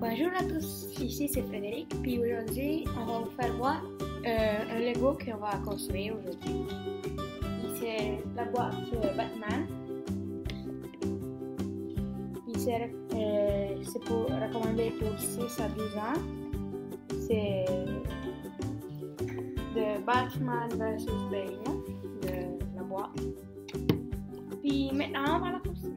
Bonjour à tous, ici c'est Frédéric, puis aujourd'hui on va vous faire voir un Lego qu'on va construire aujourd'hui. C'est la boîte Batman, puis c'est pour recommander pour 6 à 12 ans. C'est de Batman vs Bane, de la boîte. Puis maintenant on va la construire.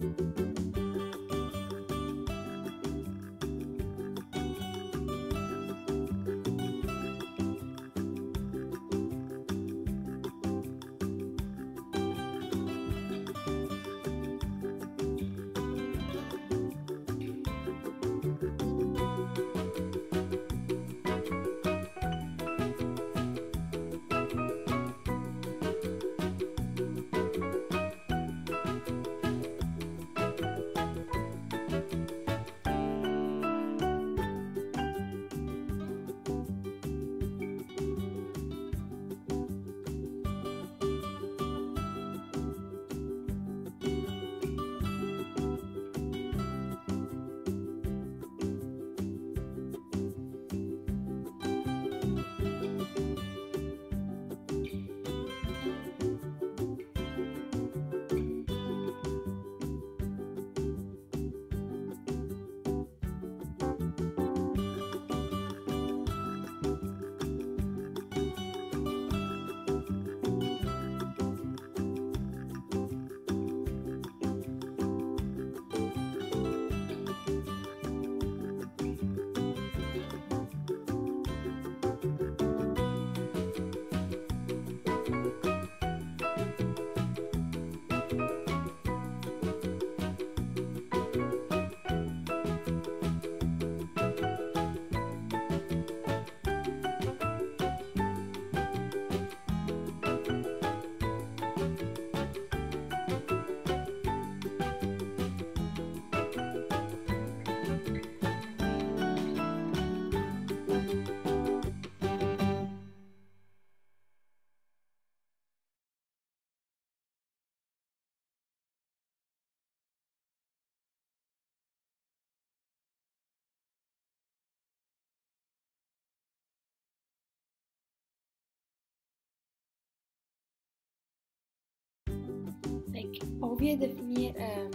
On vient de finir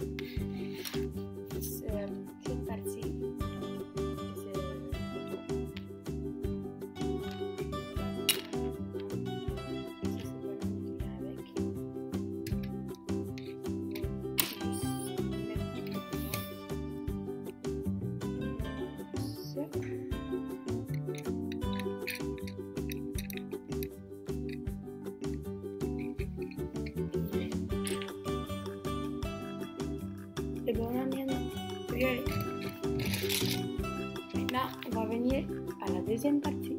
cette partie. C'est bon, maintenant, on va venir à la deuxième partie.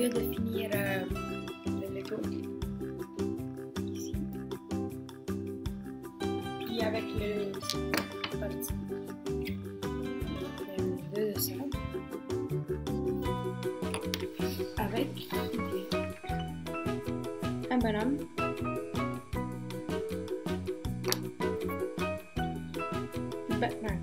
viens de finir le Lego ici. Puis avec le parti, deux de ça. Avec un bonhomme. Batman.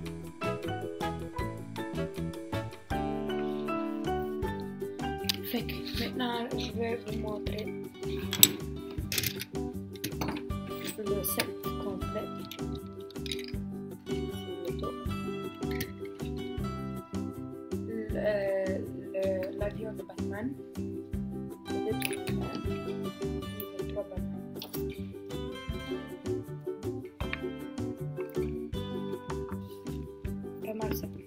Fait que maintenant je vais vous montrer le set complet. C'est le dos. L'avion de Batman. Les trois Batman. Pas mal ça.